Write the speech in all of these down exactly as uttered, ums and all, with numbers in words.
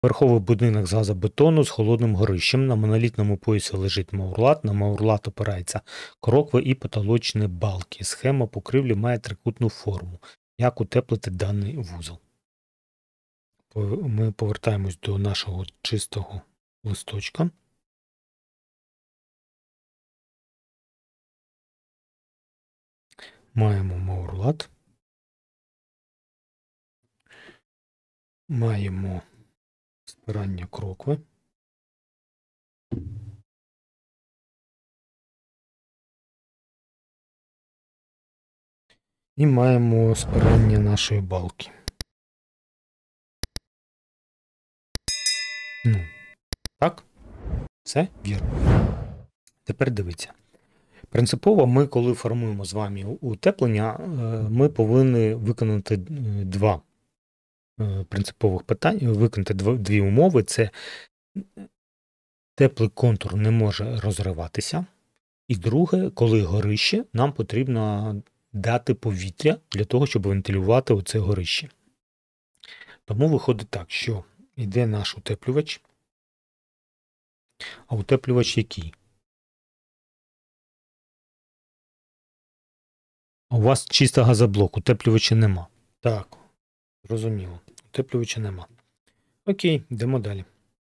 Верховий будинок з газобетону з холодним горищем. На монолітному поясі лежить маурлат. На маурлат опирається крокви і потолочні балки. Схема покрівлі має трикутну форму. Як утеплити даний вузол? Ми повертаємось до нашого чистого листочка. Маємо маурлат. Маємо спирання крокви. І маємо спирання нашої балки. Ну, так? Все вірно. Тепер дивіться. Принципово ми, коли формуємо з вами утеплення, ми повинні виконати два принципових питання, виконати дві умови. Це теплий контур не може розриватися. І друге, коли горище, нам потрібно дати повітря для того, щоб вентилювати оце горище. Тому виходить так, що йде наш утеплювач. А утеплювач який? У вас чисто газоблок, утеплювача нема. Так, зрозуміло. Утеплювача нема. Окей, йдемо далі.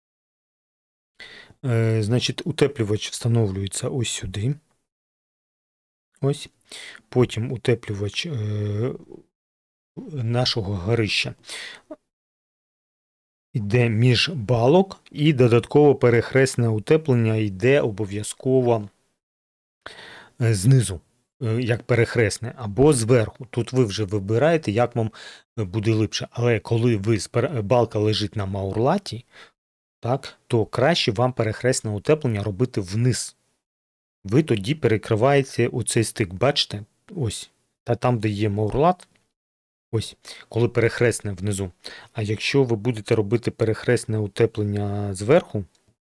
Е, значить, утеплювач встановлюється ось сюди. Ось. Потім утеплювач е, нашого горища йде між балок, і додатково перехресне утеплення йде обов'язково знизу, як перехресне, або зверху. Тут ви вже вибираєте, як вам буде липше. Але коли ви балка лежить на маурлаті, так, то краще вам перехресне утеплення робити вниз. Ви тоді перекриваєте оцей стик, бачите? Ось. Та там, де є маурлат, ось, коли перехресне внизу. А якщо ви будете робити перехресне утеплення зверху,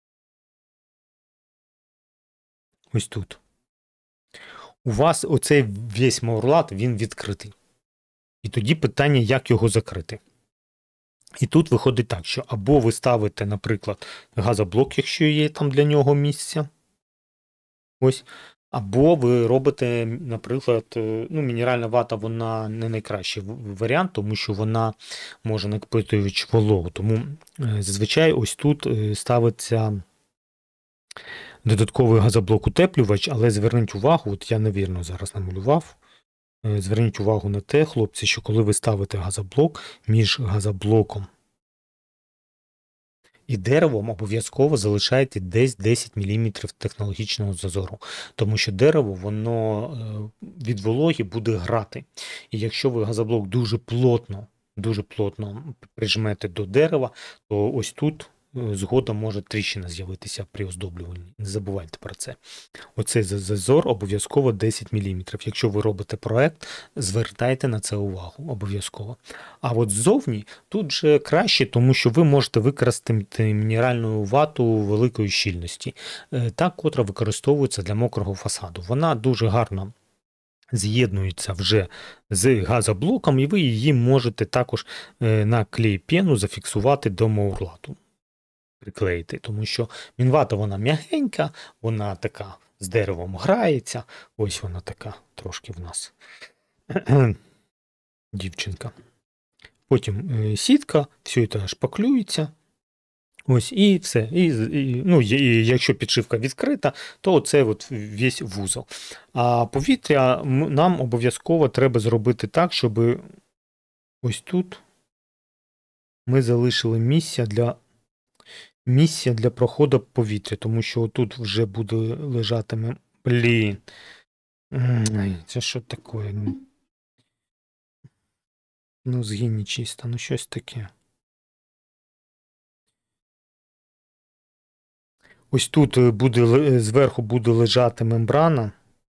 ось тут, у вас оцей весь маурлат, він відкритий. І тоді питання, як його закрити. І тут виходить так, що або ви ставите, наприклад, газоблок, якщо є там для нього місце, ось, або ви робите, наприклад, ну, мінеральна вата, вона не найкращий варіант, тому що вона може накопичувати вологу. Тому зазвичай ось тут ставиться додатковий газоблок-утеплювач, але зверніть увагу, от я невірно зараз намалював, зверніть увагу на те, хлопці, що коли ви ставите газоблок, між газоблоком і деревом обов'язково залишайте десь десять міліметрів технологічного зазору, тому що дерево, воно від вологи буде грати. І якщо ви газоблок дуже плотно, дуже плотно прижмете до дерева, то ось тут згодом може тріщина з'явитися при оздоблюванні. Не забувайте про це. Оцей зазор обов'язково десять міліметрів. Якщо ви робите проект, звертайте на це увагу обов'язково. А от ззовні тут же краще, тому що ви можете використати мінеральну вату великої щільності, та, котра використовується для мокрого фасаду. Вона дуже гарно з'єднується вже з газоблоком, і ви її можете також на клей-пену зафіксувати до маурлату. Приклеїти, тому що мінвата, вона м'ягенька, вона така з деревом грається, ось вона така трошки в нас дівчинка. Потім сітка, все це шпаклюється, ось і все. І, і, ну, і, якщо підшивка відкрита, то оце от весь вузол. А повітря нам обов'язково треба зробити так, щоб ось тут ми залишили місце для Місце для проходу повітря, тому що тут вже буде лежатиме. Блін. Це що таке? Ну, згинь нечисто, ну щось таке. Ось тут буде, зверху буде лежати мембрана.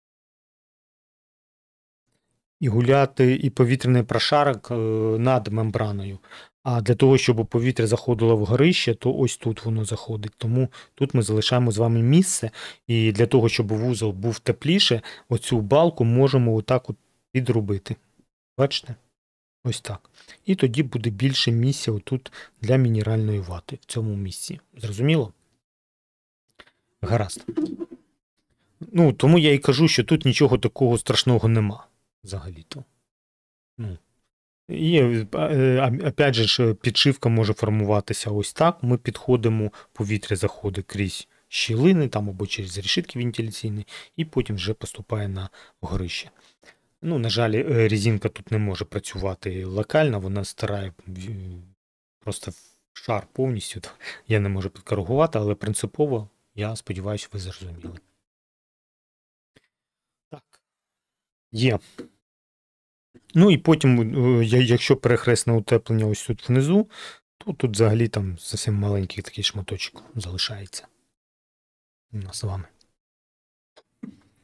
І гуляти і повітряний прошарок над мембраною. А для того, щоб повітря заходило в горище, то ось тут воно заходить. Тому тут ми залишаємо з вами місце. І для того, щоб вузол був тепліше, оцю балку можемо отак от підробити. Бачите? Ось так. І тоді буде більше місця отут для мінеральної вати в цьому місці. Зрозуміло? Гаразд. Ну, тому я і кажу, що тут нічого такого страшного нема взагалі-то. Ну. І, е, опять же, ж, підшивка може формуватися ось так. Ми підходимо, повітря заходить крізь щілини там або через решітки вентиляційні, і потім вже поступає на горище. Ну, на жаль, е, резинка тут не може працювати локально, вона старає в- просто в шар повністю. то Я не можу підкоригувати, але принципово, я сподіваюся, ви зрозуміли. Так. Є. Ну і потім, е, я- якщо перехресне утеплення ось тут внизу, то тут взагалі там зовсім маленький такий шматочок залишається у нас з вами.